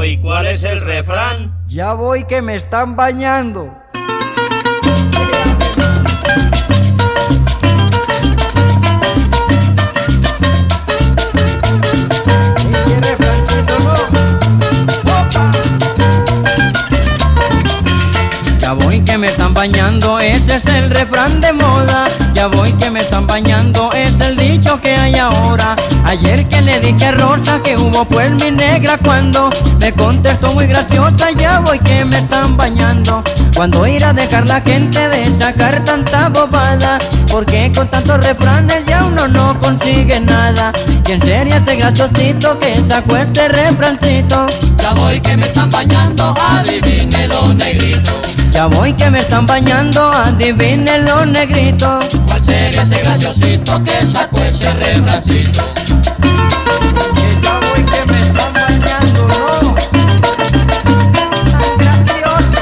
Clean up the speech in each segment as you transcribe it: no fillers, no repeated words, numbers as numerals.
¿y cuál es el refrán? Ya voy que me están bañando. Ya voy que me están bañando, ese es el refrán de moda. Ya voy que me están bañando, es el dicho que hay ahora. Ayer que le dije a Rosa que hubo pues mi negra, cuando me contestó muy graciosa, ya voy que me están bañando. Cuando ir a dejar la gente de sacar tanta bobada, porque con tantos refranes ya uno no consigue nada. ¿Quién sería este graciosito que sacó este refrancito? Ya voy que me están bañando, adivínelo, negrito. Ya voy que me están bañando, adivínelo, negrito. ¿Cuál sería ese graciosito que sacó ese refrancito? Que ya voy que me están bañando, no. Tan gracioso.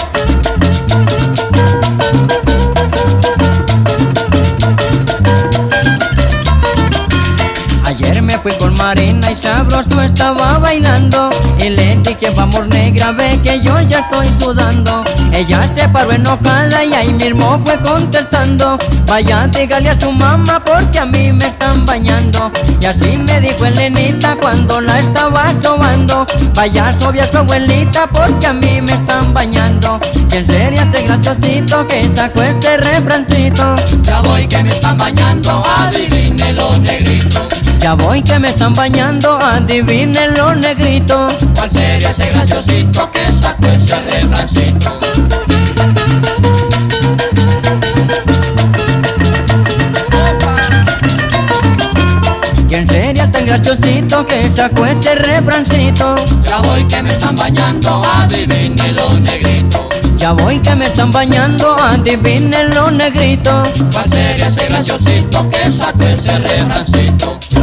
Ayer me fui con Marina y sabroso estaba bailando, y le dije vamos negra, ve que yo ya estoy sudando. Ella se paró enojada y ahí mismo fue contestando: vaya, dígale a su mamá porque a mí me están bañando. Y así me dijo Elenita cuando la estaba sobando: vaya, sobia su abuelita porque a mí me están bañando. ¿Quién sería este graciosito que sacó este refrancito? Ya voy que me están bañando, adivínelo, negrito. Ya voy que me están bañando, adivínelo, negrito. ¿Cuál sería ese graciosito que sacó ese refrancito? ¿Quién sería tan graciosito que sacó ese refrancito? Ya voy que me están bañando, adivínelo, negrito. Ya voy que me están bañando, adivínelo, negrito. ¿Cuál sería ese graciosito que sacó ese refrancito?